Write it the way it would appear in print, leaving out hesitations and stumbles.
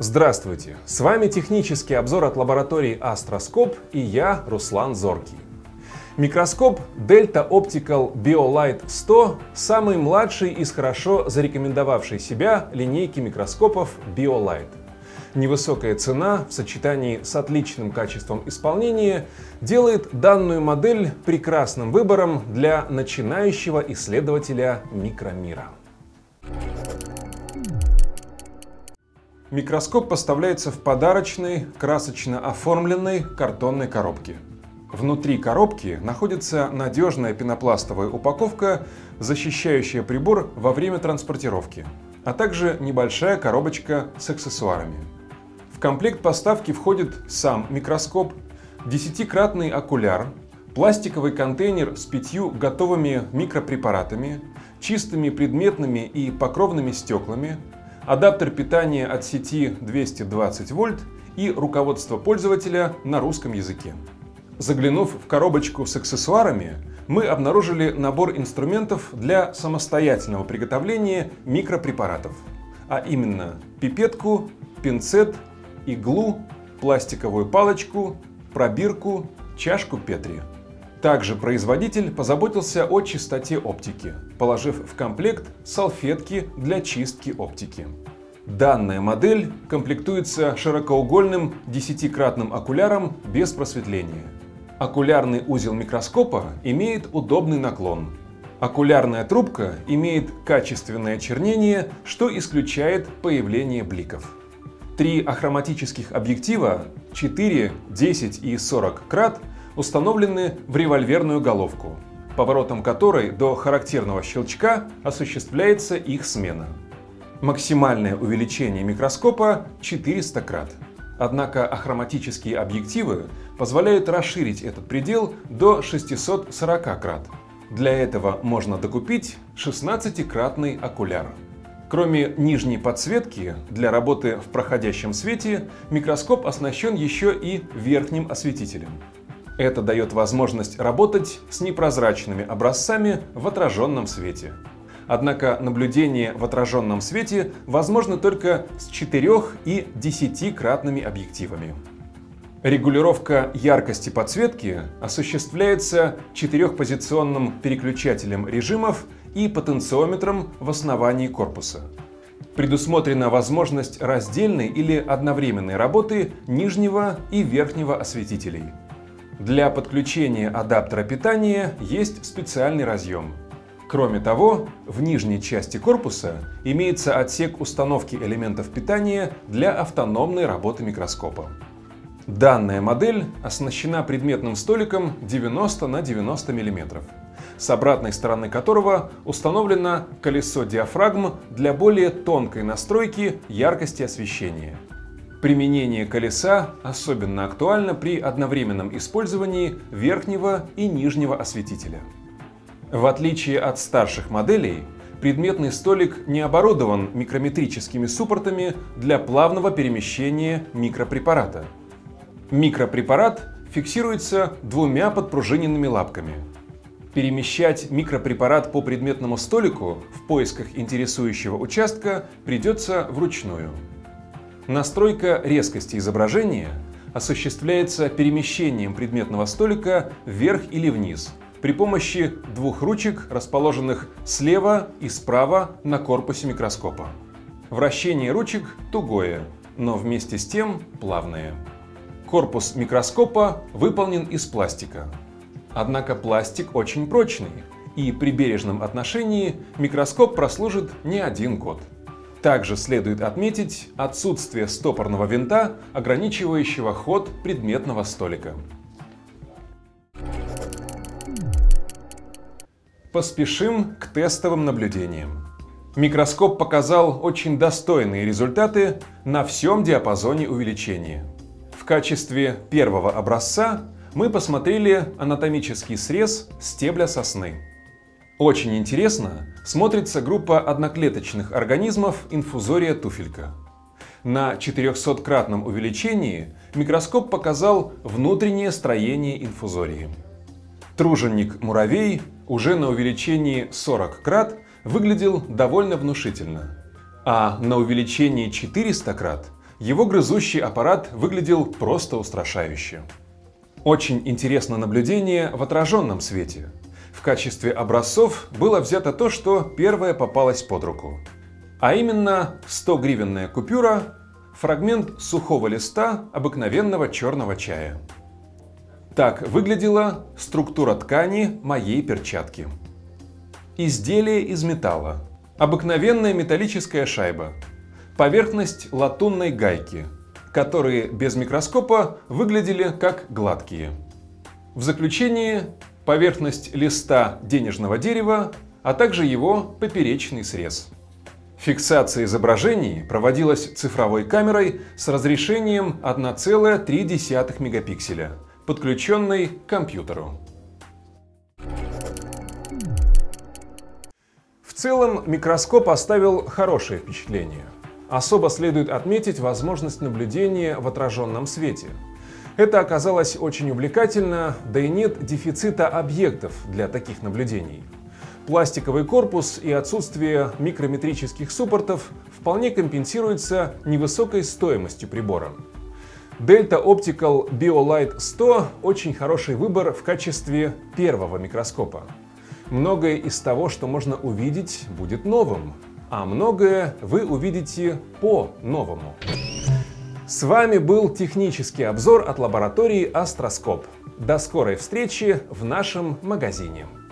Здравствуйте! С вами технический обзор от лаборатории Astroskop и я, Руслан Зоркий. Микроскоп Delta Optical BioLite 100 – самый младший из хорошо зарекомендовавшей себя линейки микроскопов BioLite. Невысокая цена в сочетании с отличным качеством исполнения делает данную модель прекрасным выбором для начинающего исследователя микромира. Микроскоп поставляется в подарочной, красочно оформленной картонной коробке. Внутри коробки находится надежная пенопластовая упаковка, защищающая прибор во время транспортировки, а также небольшая коробочка с аксессуарами. В комплект поставки входит сам микроскоп, 10-кратный окуляр, пластиковый контейнер с 5 готовыми микропрепаратами, чистыми предметными и покровными стеклами, адаптер питания от сети 220 вольт и руководство пользователя на русском языке. Заглянув в коробочку с аксессуарами, мы обнаружили набор инструментов для самостоятельного приготовления микропрепаратов, а именно пипетку, пинцет, иглу, пластиковую палочку, пробирку, чашку Петри. Также производитель позаботился о чистоте оптики, положив в комплект салфетки для чистки оптики. Данная модель комплектуется широкоугольным 10-кратным окуляром без просветления. Окулярный узел микроскопа имеет удобный наклон. Окулярная трубка имеет качественное чернение, что исключает появление бликов. 3 ахроматических объектива 4, 10 и 40 крат установлены в револьверную головку, поворотом которой до характерного щелчка осуществляется их смена. Максимальное увеличение микроскопа 400 крат. Однако ахроматические объективы позволяют расширить этот предел до 640 крат. Для этого можно докупить 16-кратный окуляр. Кроме нижней подсветки, для работы в проходящем свете микроскоп оснащен еще и верхним осветителем. Это дает возможность работать с непрозрачными образцами в отраженном свете. Однако наблюдение в отраженном свете возможно только с 4 и 10-кратными объективами. Регулировка яркости подсветки осуществляется 4-позиционным переключателем режимов и потенциометром в основании корпуса. Предусмотрена возможность раздельной или одновременной работы нижнего и верхнего осветителей. Для подключения адаптера питания есть специальный разъем. Кроме того, в нижней части корпуса имеется отсек установки элементов питания для автономной работы микроскопа. Данная модель оснащена предметным столиком 90 на 90 мм, с обратной стороны которого установлено колесо диафрагм для более тонкой настройки яркости освещения. Применение колеса особенно актуально при одновременном использовании верхнего и нижнего осветителя. В отличие от старших моделей, предметный столик не оборудован микрометрическими суппортами для плавного перемещения микропрепарата. Микропрепарат фиксируется 2 подпружиненными лапками. Перемещать микропрепарат по предметному столику в поисках интересующего участка придется вручную. Настройка резкости изображения осуществляется перемещением предметного столика вверх или вниз при помощи 2 ручек, расположенных слева и справа на корпусе микроскопа. Вращение ручек тугое, но вместе с тем плавное. Корпус микроскопа выполнен из пластика. Однако пластик очень прочный, и при бережном отношении микроскоп прослужит не 1 год. Также следует отметить отсутствие стопорного винта, ограничивающего ход предметного столика. Поспешим к тестовым наблюдениям. Микроскоп показал очень достойные результаты на всем диапазоне увеличения. В качестве первого образца мы посмотрели анатомический срез стебля сосны. Очень интересно смотрится группа одноклеточных организмов инфузория туфелька. На 400-кратном увеличении микроскоп показал внутреннее строение инфузории. Труженик-муравей уже на увеличении 40 крат выглядел довольно внушительно, а на увеличении 400 крат Его грызущий аппарат выглядел просто устрашающе. Очень интересно наблюдение в отраженном свете. В качестве образцов было взято то, что первое попалось под руку. А именно 100-гривенная купюра, фрагмент сухого листа обыкновенного черного чая. Так выглядела структура ткани моей перчатки. Изделие из металла. Обыкновенная металлическая шайба. Поверхность латунной гайки, которые без микроскопа выглядели как гладкие. В заключение поверхность листа денежного дерева, а также его поперечный срез. Фиксация изображений проводилась цифровой камерой с разрешением 1,3 мегапикселя, подключенной к компьютеру. В целом микроскоп оставил хорошее впечатление. Особо следует отметить возможность наблюдения в отраженном свете. Это оказалось очень увлекательно, да и нет дефицита объектов для таких наблюдений. Пластиковый корпус и отсутствие микрометрических суппортов вполне компенсируется невысокой стоимостью прибора. Delta Optical BioLite 100 очень хороший выбор в качестве первого микроскопа. Многое из того, что можно увидеть, будет новым, а многое вы увидите по-новому. С вами был технический обзор от лаборатории Астроскоп. До скорой встречи в нашем магазине.